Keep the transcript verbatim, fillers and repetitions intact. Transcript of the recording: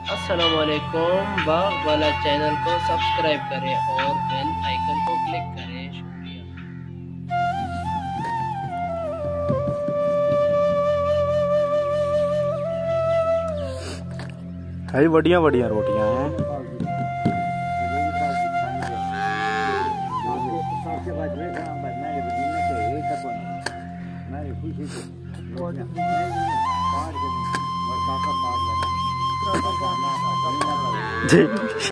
अस्सलामुअलैकुम। बाग वाला चैनल को सब्सक्राइब करें और बेल आइकन को क्लिक करें। शुक्रिया। भाई बढ़िया बढ़िया रोटियां हैं। जी।